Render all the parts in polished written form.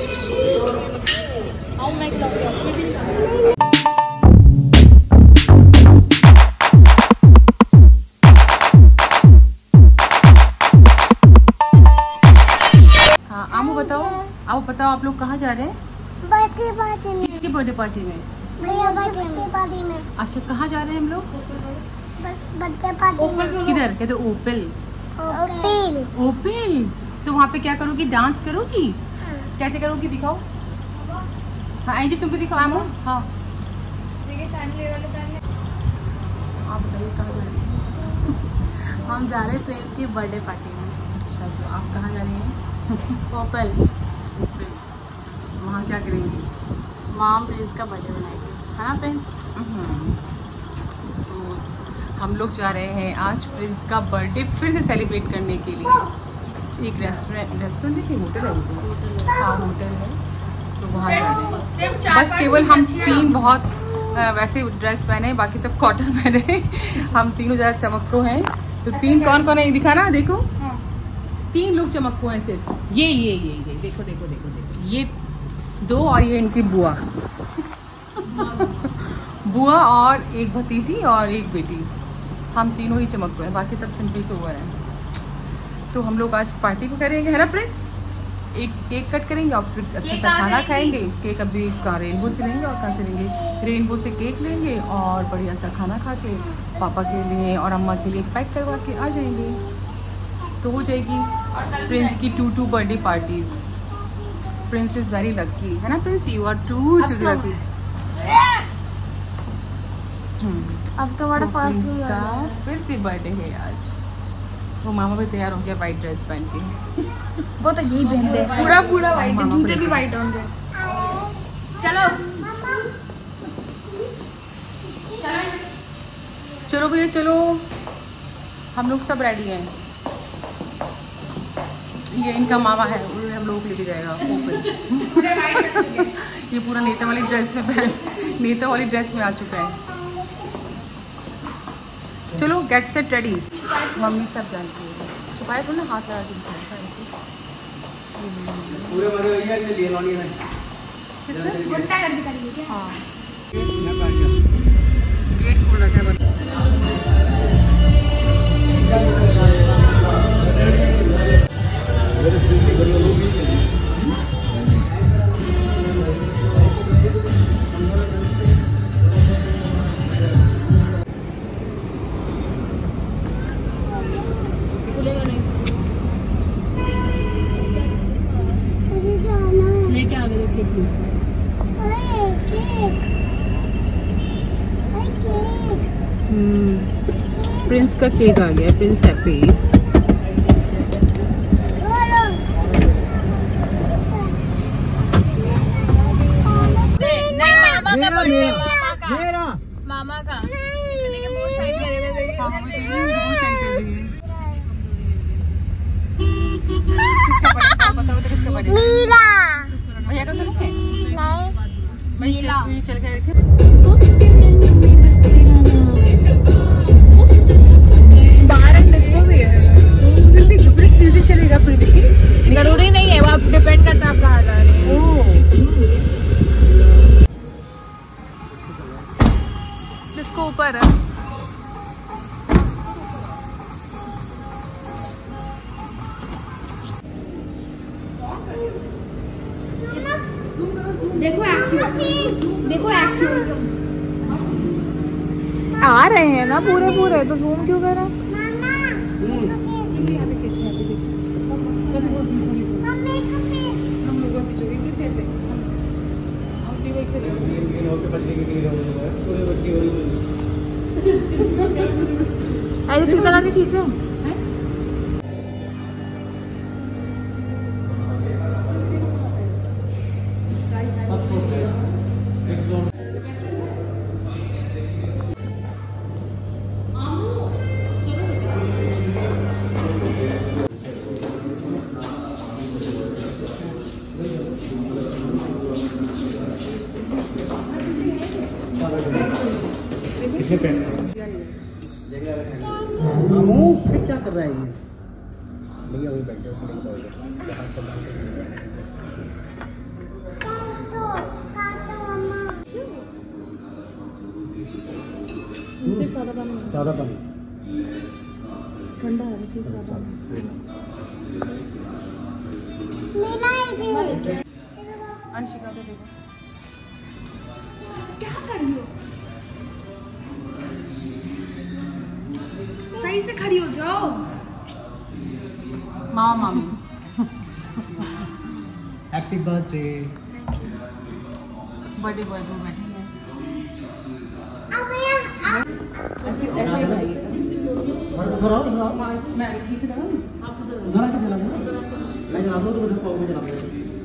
आओ मैं खिलाऊंगी आपको भी। हाँ आमू बताओ, आप लोग कहाँ जा रहे हैं? बर्थडे पार्टी में। किसकी बर्थडे पार्टी में? भैया बर्थडे पार्टी में। अच्छा कहाँ जा रहे हैं हम लोग? बर्थडे पार्टी में। किधर? कहते ओपेल। ओपेल। ओपेल। तो वहाँ पे क्या करोगी? डांस करोगी? हाँ। कैसे करोगी दिखाओ। हाँ एंजी तुम भी दिखाओ। आमू हाँ आप बताइए कहाँ जा रहे हैं? हम जा रहे हैं प्रिंस की बर्थडे पार्टी में। अच्छा तो आप कहाँ जा रही हैं? ओपल। ओपेल। वहाँ क्या करेंगी? वहाँ प्रिंस का बर्थडे मनाएंगे, है ना प्रिंस? तो हम लोग जा रहे हैं आज प्रिंस का बर्थडे फिर से सेलिब्रेट करने के लिए। एक रेस्टोरेंट है कि होटल है? हाँ होटल है, तो वहाँ जा रहे हैं। बस केवल हम तीन बहुत वैसे ड्रेस पहने, बाकी सब कॉटन पहने। हम तीनों ज़्यादा चमक्को हैं। तो तीन कौन कौन है दिखाना, देखो। तीन लोग चमक्को हैं सिर्फ। ये देखो देखो देखो देखो, ये दो और ये इनकी बुआ। बुआ और एक भतीजी और एक बेटी। हम तीनों ही चमक्को हैं, बाकी सब सिंपल सोवर हैं। तो हम लोग आज पार्टी को करेंगे, है ना प्रिंस? एक केक कट करेंगे और फिर अच्छा सा खाना खाएंगे। केक अभी कहाँ रेनबो से लेंगे और कहाँ से लेंगे? रेनबो से केक लेंगे और बढ़िया सा खाना खा के पापा के लिए और अम्मा के लिए पैक करवा के आ जाएंगे। तो हो जाएगी प्रिंस की 2 birthday parties. Prince is very lucky, है ना Prince? You are too lucky. अब तो बड़ा फास्ट हुई का फिर से बर्थडे है आज। वो मामा भी तैयार हो गया वाइट ड्रेस पहन के। वो तो यही पहनते हैं, पूरा वाइट, जूते भी वाइट होंगे। चलो चलो भैया चलो, हम लोग सब रेडी हैं। ये इनका मामा है, उन्होंने हम लोग को लेके जाएगा ओपन। ये पूरा नेता वाली ड्रेस में आ चुका है। चलो गेट सेट रेडी। मम्मी सब जानती है, छुपाए तो ना, हाथ लगा के पूरे मजे भैया के लिए लॉन्डी में हाँ गेट खोल रखा है। लेके आ गए केक। प्रिंस का केक आ गया। Prince happy. नहीं मामा का बर्थडे, मामा का। मीरा। भैया का तो नहीं है? नहीं। चल के रखे। म्यूजिक चलेगा प्रीति? जरूरी नहीं है, वो आप डिपेंड करता है आप कहाँ जा रहे हैं। इसको ऊपर है। देखो आ रहे हैं ना पूरे, तो जूम क्यों कर रहे हैं? ऐसे ठीक लगा के खींचे। क्या कर रहा है ये? भैया वही बैठे सादा पानी ठंडा है ठीक सादा। अंशिका को देखो क्या कर रही हो? सही से खड़ी हो जाओ। मामा मामी हैप्पी बर्थडे। बर्थडे बॉय को बैठेंगे ऐसे उधर मैं लिख रहा हूँ आप उधर आके चला मैं चला दूँ तो उधर पाओ चला दूँ।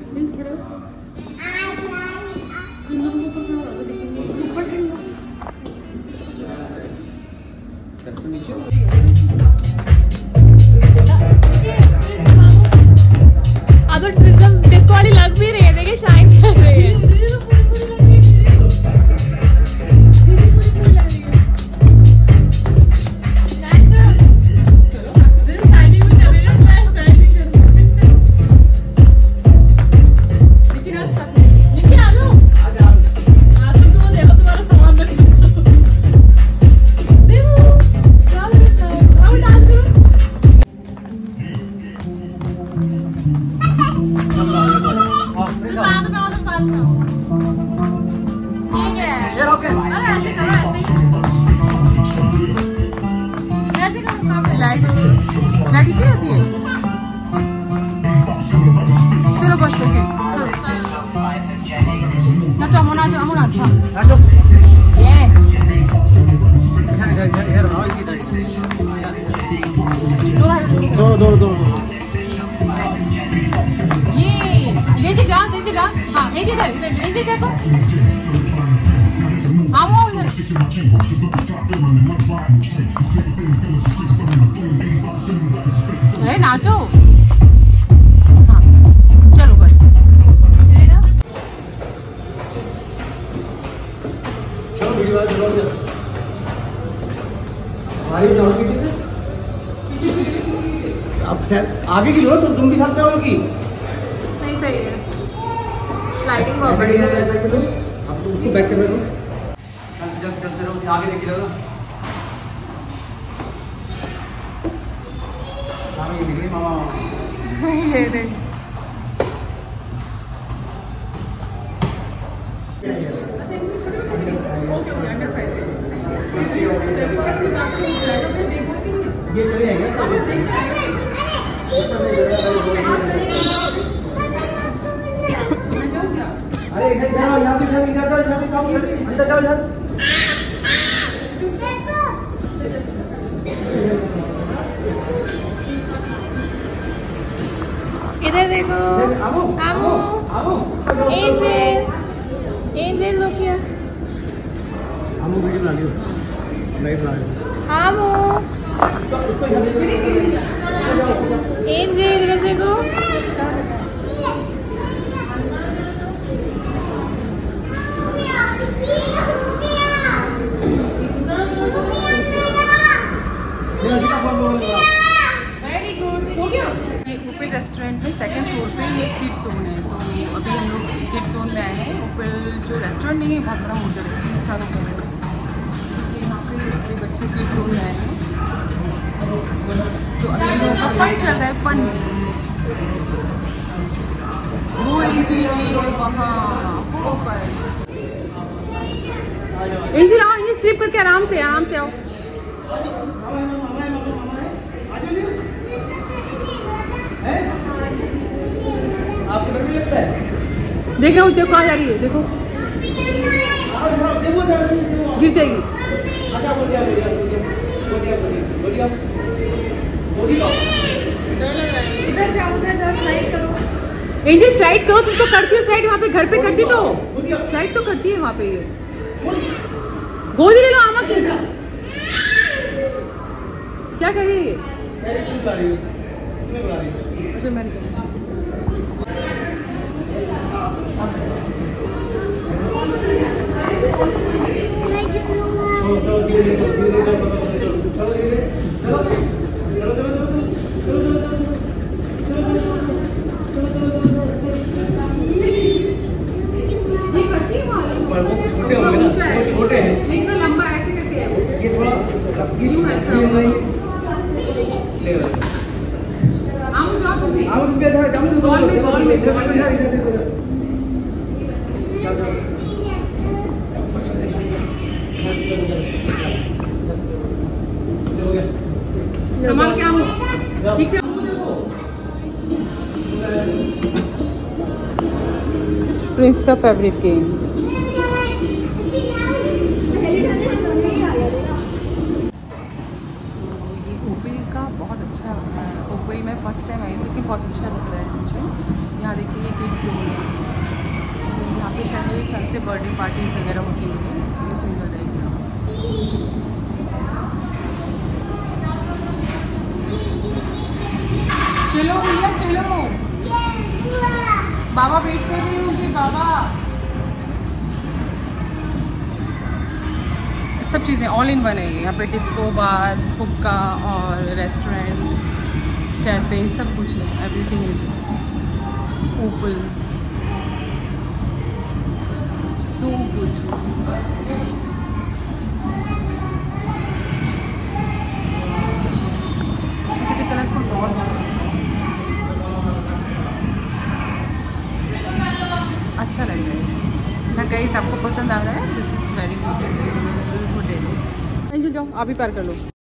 अब तो डिस्को वाली लग भी रही है, देखिए शाइन कर रही है। चलो बस ओके नाचो नाचो नाचो ये दो ये डांस हाँ ये देखो आओ इधर अरे नाचो हाँ चलो बस चलो वीडियो चलो हमारी जाओ अब शायद आगे की लो तो तुम भी साथ में होगी। नहीं सही है, लाइटिंग बहुत बढ़िया है। ऐसा कर लो अब तो उसको बैक कैमरा लो चलते रहो आगे देखिए ना मामा ये दिख रही मामा ये देख ये चले आएंगे अरे इधर जाओ यहाँ से जाओ इधर जाओ अंदर जाओ इधर इधर देखो आमू एंजल लोग क्या हम वीडियो बना लियो लाइव बना लियो आमू एंजल इधर देखो रेस्टोरेंट में सेकंड फ्लोर पे ये किड्स जोन है, तो अभी हम लोग किड्स जोन में आए हैं। ऊपर जो रेस्टोरेंट नहीं है बहुत बड़ा होटल है, 3 स्टार होटल है। यहाँ पे अभी बच्चे किड्स जोन में आए हैं, तो अभी हम लोगों का फन चल रहा है। फन वो इंजीनियर वहाँ ऊपर इंजीनियर आओ, ये स्लिप करके आराम से आओ। आपको डर भी लगता है? देखो कहाँ जा रही है, देखो गिर जाएगी। उधर जाओ स्लाइड करो। एंजल स्लाइड करो, तुम तो करती हो स्लाइड, वहाँ पे घर पे करती तो स्लाइड तो करती है वहाँ पे। ये गोदी ले लो आमा की। क्या कर रही है ये? अच्छा मैंने छोटे होंगे ना, छोटे हैं। लंबा ऐसे कैसे है? ये थोड़ा कमाल क्या हो ठीक से प्रिंस का फेवरेट गेम ऊपरी का बहुत अच्छा ऊपरी में फर्स्ट टाइम आई लेकिन बहुत अच्छा लग रहा है मुझे। यहाँ देखिए ये किड्स जोन है, यहाँ पे शायद मेरे ख्याल से बर्थडे पार्टीज वगैरह होती होंगी, ये सुंदर रहेगी। चलो भैया चलो, बाबा वेट कर रहे होंगे बाबा। सब चीज़ें ऑल इन वन है यहाँ पे, डिस्को बार, हुक्का और रेस्टोरेंट, कैफे, सब कुछ है, everything in this Opal, so good. छोटे कलरफुल बॉल अच्छा लग रहा है ना गाइस, आपको पसंद आ रहा है? This is very beautiful hotel. जाओ आप ही पार कर लो।